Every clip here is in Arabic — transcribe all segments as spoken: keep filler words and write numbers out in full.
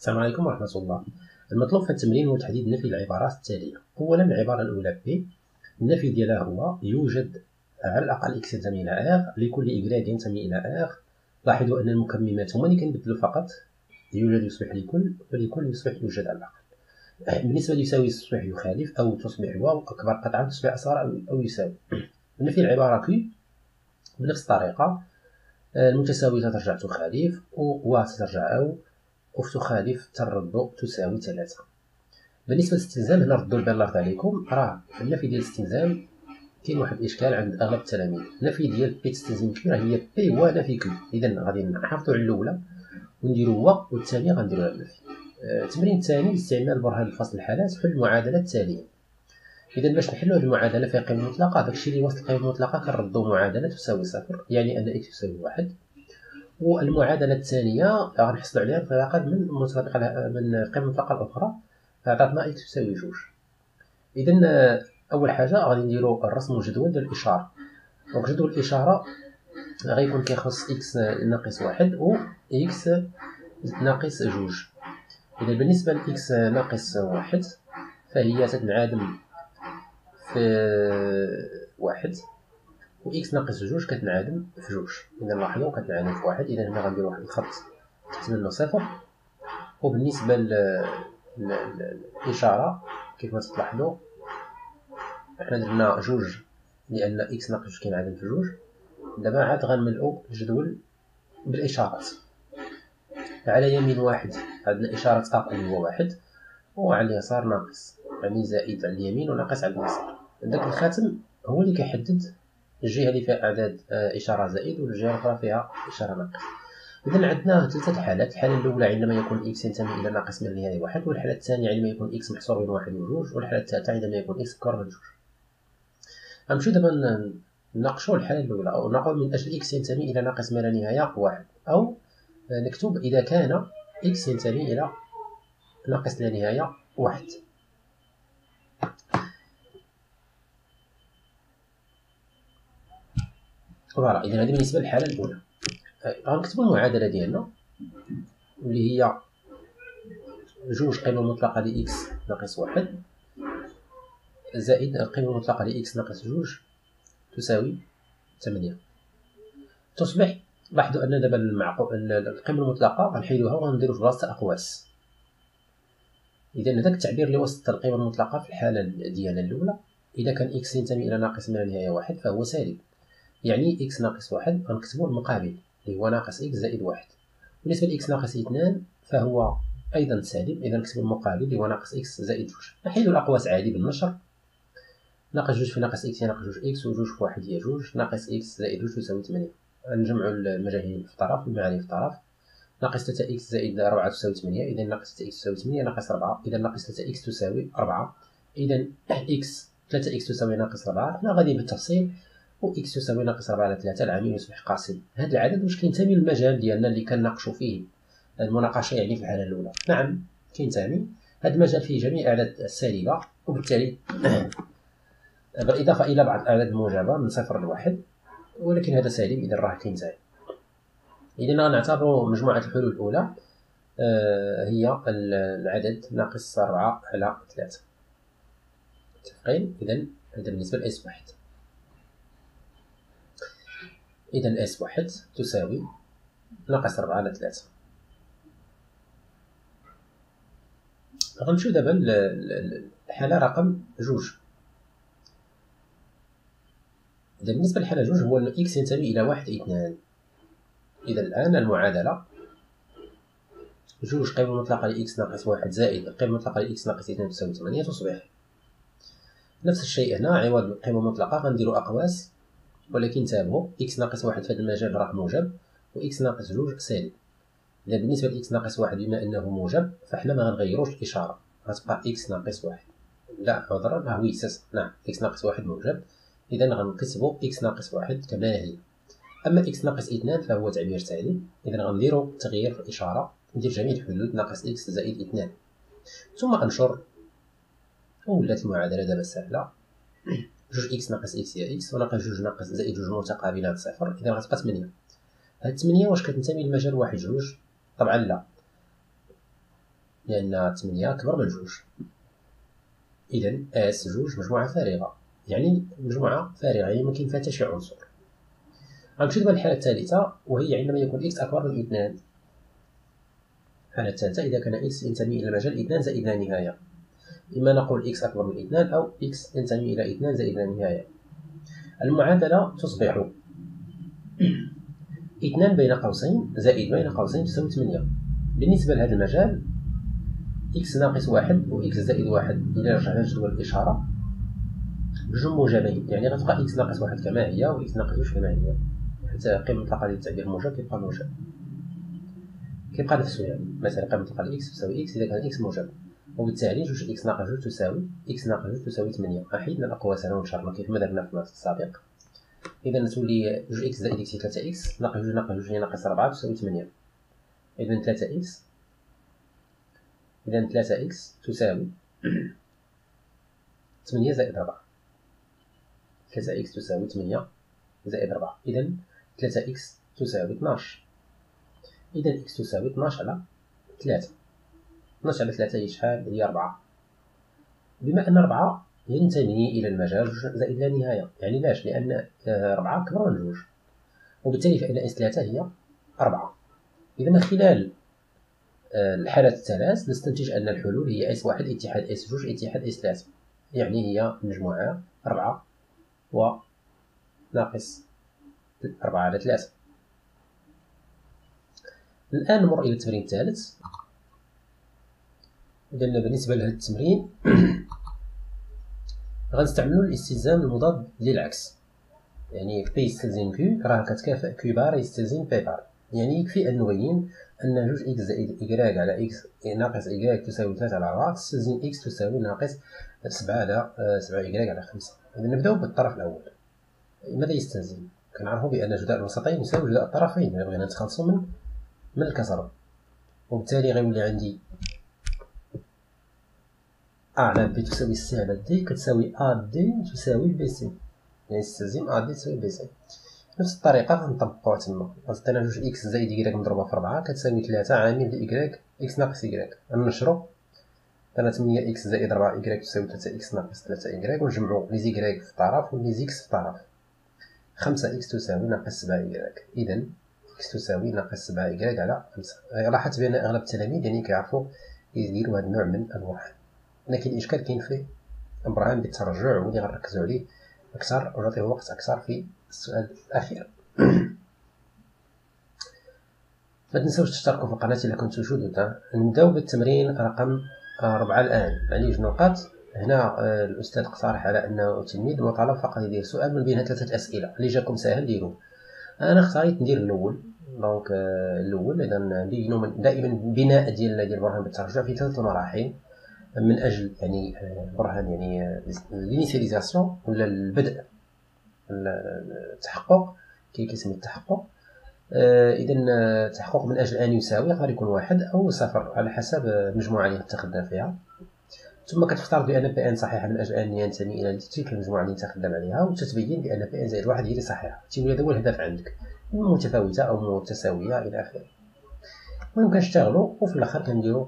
السلام عليكم ورحمة الله. المطلوب في التمرين هو تحديد نفي العبارات التالية. أولا العبارة الأولى بي، النفي ديالها هو يوجد على الأقل إكس ينتمي إلى آغ لكل إكغاد ينتمي إلى آغ. لاحظوا أن المكممات هما اللي كنبدلو فقط، يوجد يصبح لكل ولكل يصبح يوجد على الأقل. بالنسبة ليساوي تصبح يخالف أو تصبح واو أكبر قطعا تصبح أصغر أو يساوي. نفي العبارة كي بنفس الطريقة، المتساوية ترجع تخالف و ترجع أو أو تخالف ترد تساوي ثلاثة. بالنسبة للاستلزام هنا ردوا البال الله يرضي عليكم، راه النفي ديال الاستلزام كاين واحد الإشكال عند أغلب التلاميذ. النفي ديال بي تستلزم كي راه هي بي ونفي كي، إذا غادي نحافظوا على الأولى ونديروا هو والثانية غنديروها النفي. التمرين الثاني باستعمال برهان الفصل الحالات حل المعادلة التالية. إذا باش نحلوا هذه المعادلة فيها قيمة مطلقة، داكشي اللي وسط القيمة المطلقة كنردوا معادلة تساوي صفر، يعني أن إكس يساوي واحد. والمعادلة الثانية غنحصلوا عليها انطلاقا من متطابقة من القيمة المطلقة الأخرى، عطاتنا إكس يساوي جوج. إذا أول حاجة غادي نديرو الرسم الجدول ديال الإشارة. دونك جدول الإشارة غيكون كيخص إكس ناقص واحد و إكس ناقص جوج. إذا بالنسبة لإكس ناقص واحد فهي تتنعدم في واحد، و إكس ناقص جوج كتنعدم في جوج. إذا لاحظوا كتنعدم في واحد، إذا هنا غندير واحد الخط تحت منه صفر. وبالنسبة للإشارة كيف ما تلاحظوا حنا درنا جوج لأن إكس ناقص جوج كينعدم في جوج. دابا عاد غنملؤوا الجدول بالإشارات. على يمين واحد عندنا إشارة أ اللي هو واحد، وعلى اليسار ناقص، يعني زائد على اليمين وناقص على اليسار. داك الخاتم هو اللي كيحدد الجهة اللي فيها أعداد إشارة زائد والجهة الأخرى فيها إشارة ناقص. إذا عندنا ثلاثة الحالات. الحالة الأولى عندما يكون إكس ينتمي إلى ناقص من النهاية واحد، والحالة الثانية عندما يكون إكس محصور بين واحد وجوج، والحالة الثالثة عندما يكون إكس أكبر من جوج. غنمشيو دابا نناقشوا الحالة الأولى، أو نقول من أجل إكس ينتمي إلى ناقص ما لا نهاية واحد، أو نكتب إذا كان إكس ينتمي إلى ناقص لا نهاية واحد. فوالا، إذا هذه بالنسبة للحالة الأولى. غنكتبوا المعادلة ديالنا اللي هي جوج قيمة مطلقة لإكس ناقص واحد زائد القيمة المطلقة لإكس ناقص جوج تساوي ثمانية. تصبح، لاحظوا أن دابا القيمة المطلقة غنحيدوها وغنديرو في بلاصتها أقواس. إذا هذاك التعبير اللي وسط القيمة المطلقة في الحالة ديالنا الأولى، إذا كان إكس ينتمي إلى ناقص ما لا نهاية واحد فهو سالب، يعني إكس ناقص واحد غنكتبو المقابل اللي هو ناقص إكس زائد واحد. بالنسبة لإكس ناقص اثنان فهو أيضا سالب، إذا نكتبو المقابل اللي هو ناقص إكس زائد جوج. نحيدو الأقواس عادي بالنشر. ناقص جوج في ناقص إكس هي ناقص جوج إكس، وجوج في واحد هي جوج، ناقص إكس زائد جوج تساوي ثمانية. نجمعو المجاهيل في طرف والمعاني في طرف. ناقص ثلاثة إكس زائد أربعة تساوي ثمانية، إذا ناقص ثلاثة إكس تساوي ثمانية، ناقص أربعة، إذا ناقص ثلاثة إكس تساوي أربعة. إذا إكس ثلاثة إكس تساوي ناقص أربعة. حنا غادي بالتفصيل، و إكس تساوي ناقص أربعة على ثلاثة، العامل يصبح قاسم. هذا العدد واش كينتمي للمجال ديالنا اللي كنناقشوا فيه المناقشة يعني في الحالة الأولى؟ نعم كينتمي. هذا المجال فيه جميع الأعداد السالبة، وبالتالي بالإضافة إلى بعض الأعداد الموجبة من صفر لواحد، ولكن هذا سالب إذا راه كينتمي. إذا غنعتبروا مجموعة الحلول الأولى هي العدد ناقص أربعة على ثلاثة. متفقين؟ إذا هذا بالنسبة لإس واحد. إذا إس واحد تساوي ناقص أربعة على ثلاثة. غنمشيو دابا للحالة رقم جوج. إذا بالنسبة للحالة جوج هو أن إكس ينتمي إلى واحد اثنان. إذا الآن المعادلة جوج قيمة مطلقة لإكس ناقص واحد زائد القيمة المطلقة لإكس ناقص اثنان تساوي ثمانية. تصبح نفس الشيء هنا، عوض القيمة المطلقة غنديرو أقواس، ولكن انتبهوا إكس ناقص واحد في هذا المجال راه موجب، وإكس ناقص جوج سالب. إذا بالنسبة لإكس ناقص واحد بما أنه موجب فحنا ما غنغيروش الإشارة، غتبقى إكس ناقص واحد. لا عذرا، ها هو يساس، نعم إكس ناقص واحد موجب، إذا غنكتبو إكس ناقص واحد كما هي. أما إكس ناقص اثنان فهو تعبير تالي، إذا غنديرو تغيير في الإشارة، ندير جميع الحدود ناقص إكس زائد اثنان، ثم أنشر، وولات المعادلة دابا سهلة. جوج إكس ناقص إكس هي إكس، وناقص جوج ناقص زائد جوج متقابلات صفر، إذا غتبقى ثمانية. هاد ثمانية واش كتنتمي لمجال واحد جوج؟ طبعا لا، لأن ثمانية أكبر من جوج. إذا اس جوج مجموعة فارغة، يعني مجموعة فارغة يعني مكاين فيها حتى شي عنصر. غنمشيو دابا للحالة الثالثة، وهي عندما يكون إكس أكبر من اثنان. الحالة الثالثة إذا كان إكس ينتمي إلى مجال اثنان زائد لا نهاية. إما نقول إكس أكبر من اثنان أو إكس ينتمي إلى اثنان زائد لا نهاية. المعادلة تصبح اثنان بين قوسين زائد بين قوسين تساوي ثمانية. بالنسبة لهذا المجال إكس ناقص واحد و إكس زائد واحد إلا رجعنا لجدول الإشارة بجوج موجبين، يعني غتبقى إكس ناقص واحد كما هي و إكس ناقص جوج كما هي، حتى القيمة المطلقة ديال التعبير موجب كيبقى موجب، كيبقى نفسو. يعني مثلا القيمة المطلقة لإكس تساوي إكس إذا كان إكس موجب، وبالتالي جوج إكس ناقص جوج تساوي إكس ناقص جوج تساوي ثمانية. أحيدنا الأقواس هنا ونشرنا كيف ما درنا في الماس السابق. إذا تولي جوج إكس زائد إكس هي ثلاثة إكس ناقص جوج ناقص جوج هي ناقص ربعة تساوي ثمانية. إذا ثلاثة إكس إذا ثلاثة إكس تساوي ثمانية زائد ربعة. ثلاثة إكس تساوي ثمانية زائد ربعة. إذا ثلاثة إكس تساوي اثناش. إذا إكس تساوي اثناش على ثلاثة. اثناش على ثلاثة هي شحال؟ هي أربعة. بما أن أربعة ينتمي إلى المجال زائد لا نهاية، يعني لاش؟ لأن أربعة أكبر من جوج، وبالتالي فإن إس ثلاثة هي أربعة. إذا من خلال الحالات الثلاث نستنتج أن الحلول هي إس واحد اتحاد إس جوج اتحاد إس ثلاثة، يعني هي مجموعة أربعة و ناقص أربعة على ثلاثة. الآن نمر إلى التمرين الثالث. إذا بالنسبة لهذا التمرين غنستعملوا الاستلزام المضاد للعكس، يعني بي يستلزم كيو راه كتكافئ كيو بار يستلزم بي بار. يعني يكفي أن نبين أن جوج إكس زائد إكراك على إكس ناقص إكراك تساوي ثلاثة على أربعة تستلزم إكس تساوي ناقص سبعة على سبعة إكراك على خمسة. إذا نبداو بالطرف الأول. ماذا يستلزم؟ كنعرفوا بأن جداء الوسطين يساوي جداء الطرفين، إلا بغينا نتخلصوا من من الكسر، وبالتالي غيولي عندي أ على بي تساوي سي على دي كتساوي أ دي تساوي بي سي، يعني يستلزم أ دي تساوي بي سي. نفس الطريقة غنطبقوها تما. غتعطينا جوج إكس زائد إكراك مضروبة في ربعة كتساوي ثلاثة عامل لإكراك إكس ناقص إكراك. غنشرو عطانا ثمانية إكس زائد ربعة إكراك تساوي ثلاثة إكس ناقص ثلاثة إكراك، ونجمعو لي زيكراك في طرف ولي زيكس في طرف. خمسة إكس تساوي ناقص سبعة إكراك. إذا إكس تساوي ناقص سبعة إكراك على خمسة. لاحظت بأن أغلب التلاميذ يعني كيعرفو يديرو هاد النوع من البرهان، لكن الإشكال كاين في البرهان بالترجع واللي غنركزو عليه أكثر ونعطيه وقت أكثر في السؤال الأخير. ما تنساوش تشتركوا في القناة إلا كنتو جدد. نبداو بالتمرين رقم أربعة الآن. يعني جوج نقاط. هنا الأستاذ اقترح على أنه التلميذ مطالب فقط يدير سؤال من بين ثلاثة أسئلة، اللي جاكم ساهل ديروه. أنا اختاريت ندير الأول، دونك الأول. إذا نبينو دائما بناء ديال ديال البرهان بالترجع في ثلاث مراحل، من أجل يعني برهان يعني الانيسياليزاسيون ولا البدء التحقق كي كيسمي التحقق. إذا التحقق من أجل أن يساوي يقدر يكون واحد أو صفر على حسب المجموعة اللي تخدم فيها. ثم كتفترض بأن بي ان صحيحة من أجل أن ينتمي إلى تلك المجموعة اللي تخدم عليها، وتتبين بأن بي ان زائد واحد هي اللي صحيحة. تيولي هذا هو الهدف عندك، متفاوتة أو متساوية إلى آخره. المهم كنشتغلوا وفي الآخر كنديروا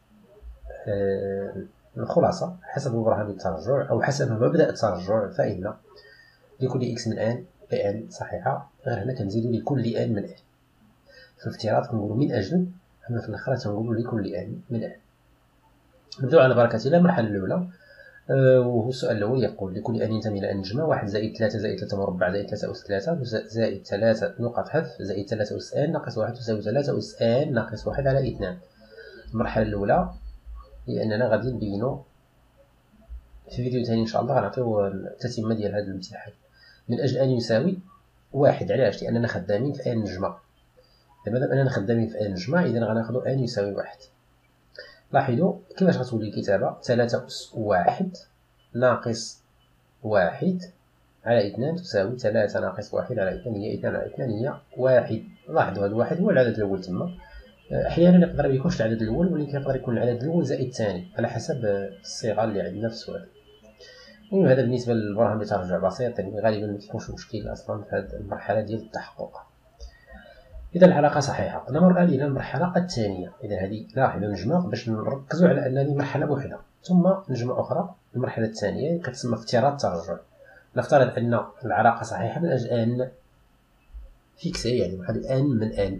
الخلاصة حسب برهان الترجع أو حسب مبدأ الترجع. فإن لكل إكس من آن بي ان صحيحة، غير هنا كنزيدو لكل آن من آن. في الافتراض كنقولو من أجل، أما في الآخر تنقولو لكل آن من آن. نبداو على بركة الله. المرحلة الأولى وهو السؤال الأول يقول لكل آن ينتمي إلى أن نجمة واحد زائد ثلاثة زائد ثلاثة مربع زائد ثلاثة أس ثلاثة زائد ثلاثة نقط حذف زائد ثلاثة أس آن ناقص واحد تساوي ثلاثة أس آن ناقص واحد على اثنان. المرحلة الأولى هي أننا غادي نبينو في فيديو ثاني إن شاء الله غنعطيو التتمة ديال هذا الامتحان. من أجل أن يساوي واحد، علاش؟ لأننا خدامين في آن نجمة. مادام أننا خدامين في آن نجمة إذا غناخدو آن يساوي واحد. لاحظوا كيفاش غتولي الكتابة. ثلاثة أس واحد ناقص واحد على اثنان تساوي ثلاثة ناقص واحد على اثنان هي اثنان على اثنان هي واحد. لاحظوا هذا الواحد هو العدد الأول تما. أحيانا يقدر ميكونش العدد الأول، ولكن يقدر يكون العدد الأول زائد الثاني على حسب الصيغة اللي عندنا في السؤال. المهم هذا بالنسبة للبرهان بترجع بسيط، يعني غالبا ما كيكونش مشكل أصلا في هذه المرحلة ديال التحقق. إذا العلاقة صحيحة. نمر الآن إلى المرحلة الثانية. إذا هذه لاحظوا نجمع باش نركزوا على أن هذه مرحلة واحدة، ثم نجمة أخرى المرحلة الثانية كتسمى افتراض الترجع. نفترض أن العلاقة صحيحة من أجل أن فيكسي، يعني واحد الآن من أن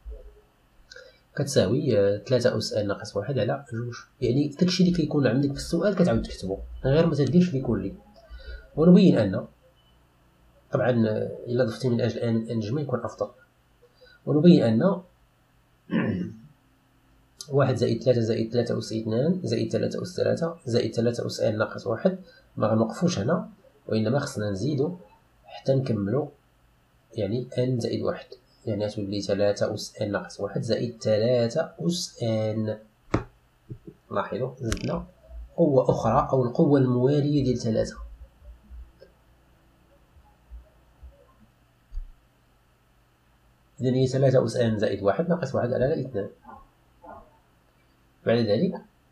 كتساوي ثلاثة أس أن ناقص واحد على جوج. يعني داكشي اللي كيكون عندك في السؤال كتعاود تكتبو غير ما تديرش لكل. ونبين أن طبعا إلا ضفتي من أجل أن النجمة يكون أفضل. ونبين أن واحد زائد ثلاثة زائد ثلاثة أس اثنان زائد ثلاثة أس ثلاثة زائد ثلاثة أس أن ناقص واحد ما غنوقفوش هنا، وإنما خصنا نزيدو حتى نكملو يعني أن زائد واحد، يعني تولي ثلاثة أس أن ناقص واحد زائد ثلاثة أس أن. لاحظوا زدنا قوة أخرى أو القوة الموالية ديال ثلاثة. إذن هي ثلاثة أس أن زائد واحد ناقص واحد على اثنان. بعد ذلك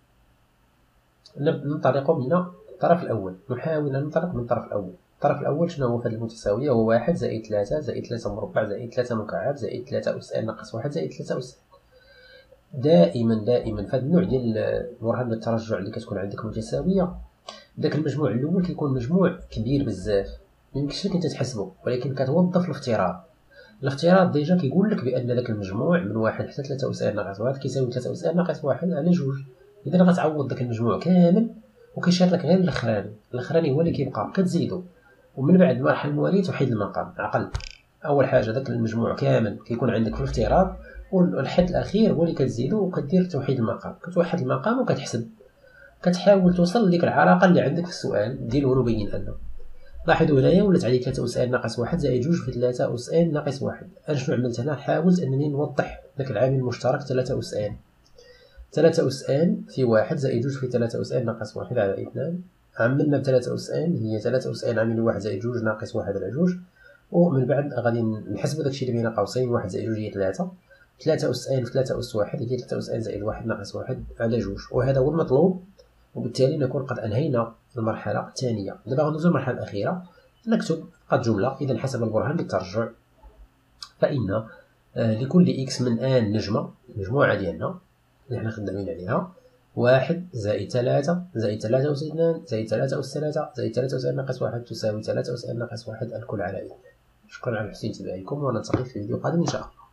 ننطلق من الطرف الأول، نحاول أن ننطلق من الطرف الأول. الطرف الأول شنو هو في هذه المتساوية؟ هو واحد زائد ثلاثة زائد ثلاثة مربع زائد ثلاثة مكعب زائد ثلاثة أس أن ناقص واحد زائد ثلاثة أس. دائما دائما في هذا النوع ديال البرهان بالترجع اللي كتكون عندك متساوية، داك المجموع الأول كيكون مجموع كبير بزاف ميمكنش لك انت تحسبه، ولكن كتوظف الافتراض. الافتراض ديجا كيقول لك بأن داك المجموع من واحد حتى ثلاثة أس أن ناقص واحد كيساوي ثلاثة أس أن ناقص واحد على جوج. إذا غتعوض داك المجموع كامل وكيشير لك غير الاخراني، الاخراني هو اللي كيبقى كتزيدو، ومن بعد المرحله المواليه تحيد المقام. عقل اول حاجه داك المجموع كامل كيكون عندك في الافتراض، والحد الاخير هو اللي كتزيدو وكدير توحيد المقام. كتوحد المقام وكتحسب، كتحاول توصل لديك العلاقه اللي عندك في السؤال ديال ونبين ان. لاحظوا هنايا ولات عندي ثلاثة أس أن ناقص واحد زائد جوج في ثلاثة أس أن ناقص واحد. انا شنو عملت هنا؟ حاولت انني نوضح داك العامل المشترك ثلاثة أس أن. ثلاثة أس أن في واحد زائد جوج في ثلاثة أس أن ناقص واحد على اثنان. عملنا بثلاثة أس أن هي ثلاثة أس أن عامل واحد زائد جوج ناقص واحد على جوج، ومن بعد غادي نحسبو داكشي اللي بين قوسين واحد زائد جوج هي ثلاثة. ثلاثة أس أن في ثلاثة أس واحد هي ثلاثة أس أن زائد واحد ناقص واحد على جوج، وهذا هو المطلوب. وبالتالي نكون قد أنهينا المرحلة الثانية. دابا غندوزو للمرحلة الأخيرة، نكتب قد جملة. إذا حسب البرهان بالترجع فإن لكل إكس من آن نجمة المجموعة ديالنا اللي حنا خدامين عليها واحد زائد ثلاثة زائد ثلاثة أس اثنان زائد ثلاثة أس ثلاثة زائد ثلاثة أس ناقص واحد تساوي ثلاثة أس ناقص واحد الكل على اثنان. شكرا على حسن انتباهكم، ونلتقي في فيديو قادم إن شاء الله.